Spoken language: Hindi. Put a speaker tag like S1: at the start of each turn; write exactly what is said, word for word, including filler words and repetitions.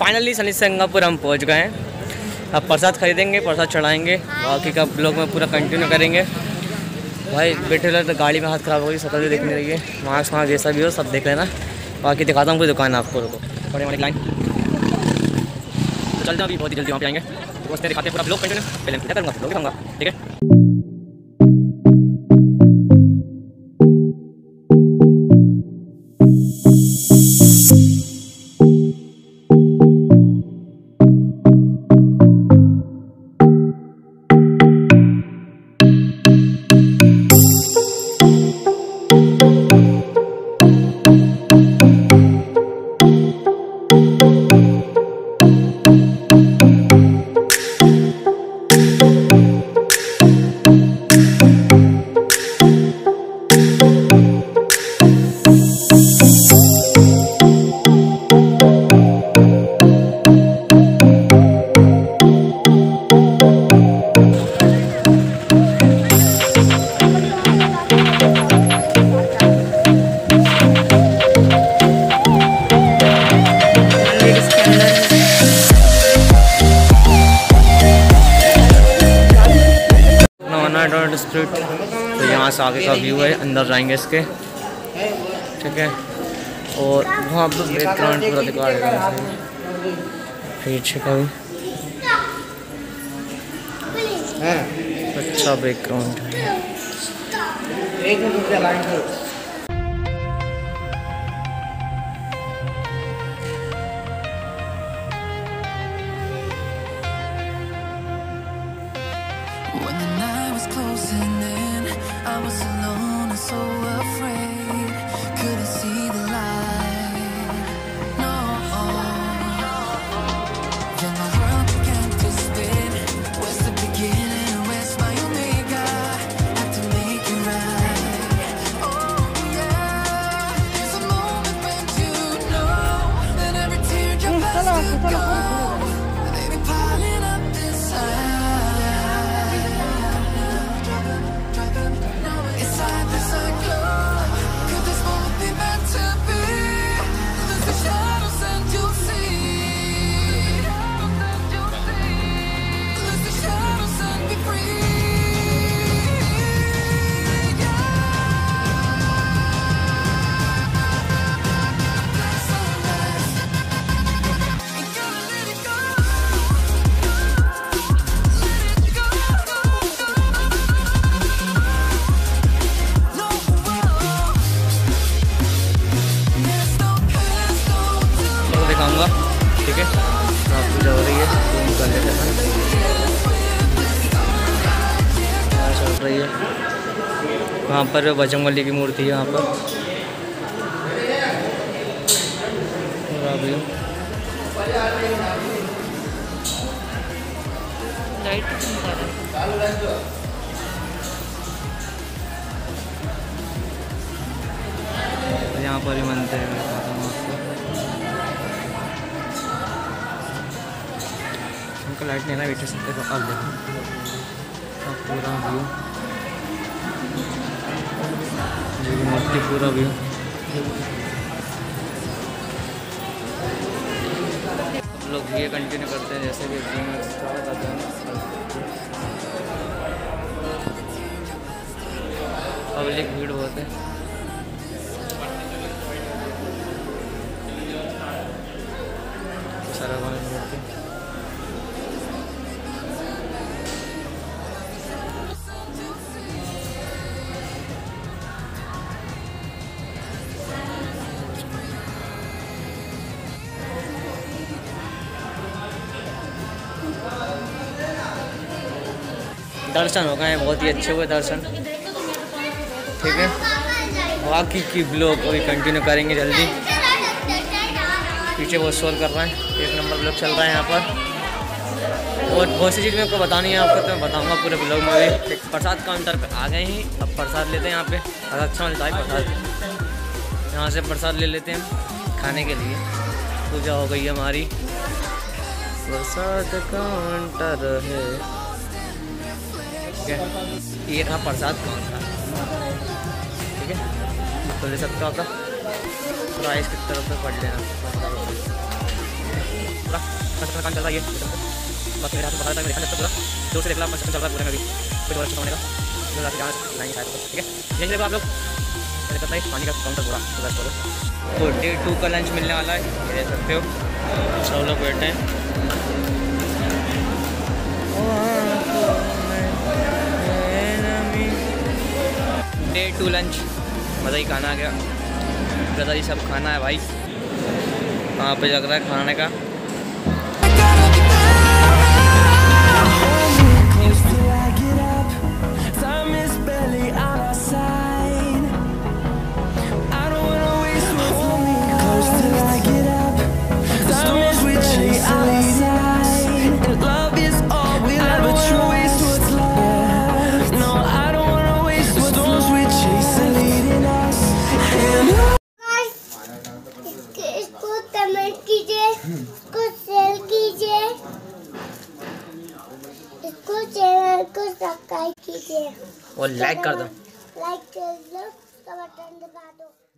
S1: फाइनली सनी सिंगापुर हम पहुंच गए हैं। अब प्रसाद खरीदेंगे, प्रसाद चढ़ाएंगे, बाकी का ब्लॉग में पूरा कंटिन्यू करेंगे। भाई बैठे रहे तो गाड़ी में हाथ खराब हो गई, शक्ल भी देखने लगी है, मास्क वहाँ जैसा भी हो सब देख लेना। बाकी दिखाता हूँ पूरी दुकान आपको, रुको बड़े बड़ी लाइन तो चलते हैं, अभी बहुत ही जल्दी वहाँ पे आएंगे। दोस्त दिखाते हैं पूरा ब्लॉग कंटिन्यू, पहले पूजा करूँगा ब्लॉग दिखाऊंगा, ठीक है। स्ट्रीट तो यहाँ से आगे का व्यू है, अंदर जाएंगे इसके, ठीक है। और वहाँ पर बैकग्राउंड पूरा दिखा देगा पीछे का भी, अच्छा बैकग्राउंड है।
S2: When the night was closing in, I was alone and so afraid. Couldn't see the light, no. Then my world began to spin. Where's the beginning and where's my omega? Have to make it right. Oh yeah, there's a moment when you know that every teardrop has to go. Baby, piling up inside.
S1: ठीक है, आप पूजा हो रही है, तो कर लेते हैं, चल रही है। वहाँ पर बजरंगबली की मूर्ति है, यहाँ पर अभी यहाँ पर ही मंदिर है। लाइट नहीं ना बैठे सकते तो अब देखो पूरा व्यू, मूर्ति पूरा व्यू। हम लोग ये कंटिन्यू करते हैं जैसे कि करते हैं। पब्लिक भीड़ बहुत है, सारा मूर्ति दर्शन हो गए, बहुत ही अच्छे हुए दर्शन, ठीक है। बाकी की ब्लॉग अभी कंटिन्यू करेंगे जल्दी। पीछे बहुत शोर कर रहा है, एक नंबर ब्लॉग चल रहा है यहाँ पर, और बहुत सी चीज़ मेरे को बतानी है आपको, तो मैं बताऊँगा पूरे ब्लॉग में भी। प्रसाद काउंटर पे आ गए ही, अब प्रसाद लेते हैं यहाँ पे, अच्छा मिलता है प्रसाद। यहाँ से प्रसाद ले लेते हैं खाने के लिए। पूजा हो गई हमारी, प्रसाद काउंटर है, ठीक है। ये रहा प्रसाद काउंटर, ठीक है। तो ले सकते हो आपका प्राइस किस तरफ से पढ़ लेना। पूरा कंस्ट्रक्शन काम चल रहा है ये बस मेरे हाथ में बता था मैं देखा पूरा दूर से देख ला कंस्ट्रक्शन चल रहा है पूरे में भी कोई और अच्छा होने का जो रात जाना लाएंगे शायद ठीक है यहीं देखो आप लोग मैंने पता है पानी का काउंटर पूरा बेस्ट हो तो डे टू का लंच मिलने वाला है ये देख सकते हो सब लोग बैठे हैं डे टू लंच मज़ा ही खाना आ गया गजा ही सब खाना है भाई वहाँ पे लग रहा है खाने का
S3: चैनल को सब्सक्राइब कीजिए
S1: और लाइक कर दो
S3: लाइक कर दो, बटन दबा दो।